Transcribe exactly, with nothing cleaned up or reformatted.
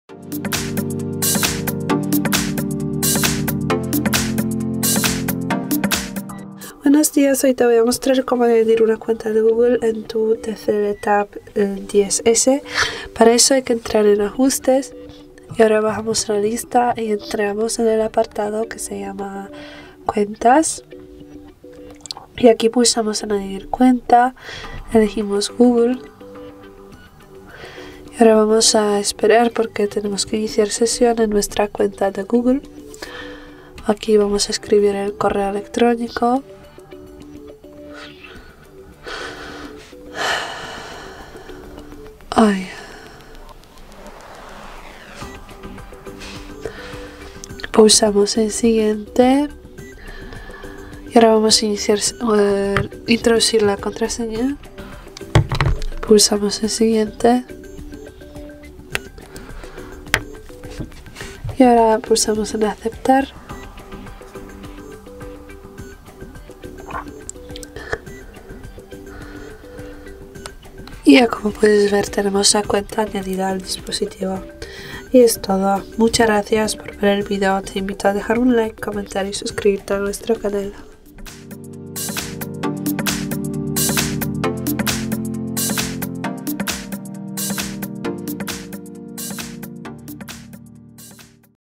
Buenos días, hoy te voy a mostrar cómo añadir una cuenta de Google en tu T C L Tab diez ese. Para eso hay que entrar en ajustes y ahora bajamos a la lista y entramos en el apartado que se llama cuentas. Y aquí pulsamos añadir cuenta, elegimos Google. Y ahora vamos a esperar porque tenemos que iniciar sesión en nuestra cuenta de Google. Aquí vamos a escribir el correo electrónico. Ay. Pulsamos en siguiente. Y ahora vamos a iniciar, uh, introducir la contraseña. Pulsamos en siguiente. Y ahora pulsamos en aceptar. Y ya como puedes ver tenemos la cuenta añadida al dispositivo. Y es todo. Muchas gracias por ver el video. Te invito a dejar un like, comentar y suscribirte a nuestro canal.